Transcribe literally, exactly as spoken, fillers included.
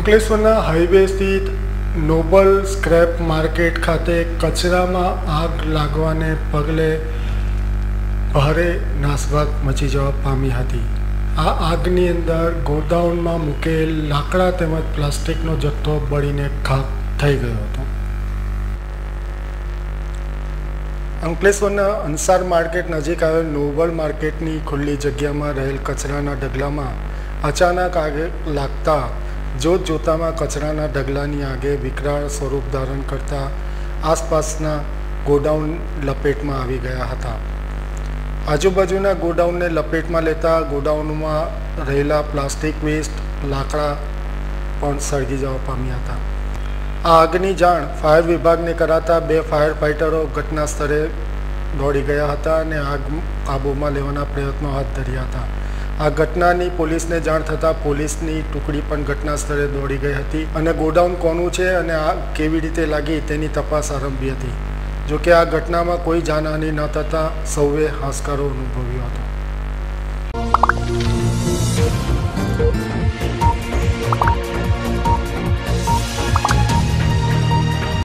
અંકલેશ્વરના હાઈવે સ્થિત Nobel scrap market ખાતે કચરામાં આગ લાગવાને પગલે ભારે નાસભાગ મચી જવા પામી હતી। આ આગની અંદર ગોડાઉનમાં મૂકેલ લાકડા તેમજ પ્લાસ્ટિકનો જથ્થો બળીને ખાક થઈ ગયો હતો। અંકલેશ્વરના અંસાર માર્કેટ નજીક આવેલ નોબલ માર્કેટની ખુલ્લી જગ્યામાં રહેલ કચરાના ઢગલામાં અચાનક આગ લાગતા જોત જોતામાં કચરાના ઢગલાની આગે વિકરાળ સ્વરૂપ ધારણ કરતા આસપાસના ગોડાઉન લપેટમાં આવી ગયા હતા। આજુબાજુના ગોડાઉનને લપેટમાં લેતા ગોડાઉનમાં રહેલા પ્લાસ્ટિક વેસ્ટ લાકડા પણ સળગી જવા પામ્યા હતા। આ આગની જાણ ફાયર વિભાગને કરાતા બે ફાયર ફાઇટરો ઘટના સ્થળે દોડી ગયા હતા અને આગ કાબૂમાં લેવાના પ્રયત્નો હાથ ધર્યા હતા। આ ઘટનાની પોલીસને જાણ થતાં પોલીસની ટુકડી પણ ઘટના સ્થળે દોડી ગઈ હતી અને ગોડાઉન કોનું છે અને આ કેવી રીતે લાગી તેની તપાસ આરંભી હતી। જોકે આ ઘટનામાં કોઈ જાનહાનિ ન થતાં સૌએ હાશકારો અનુભવ્યો હતો।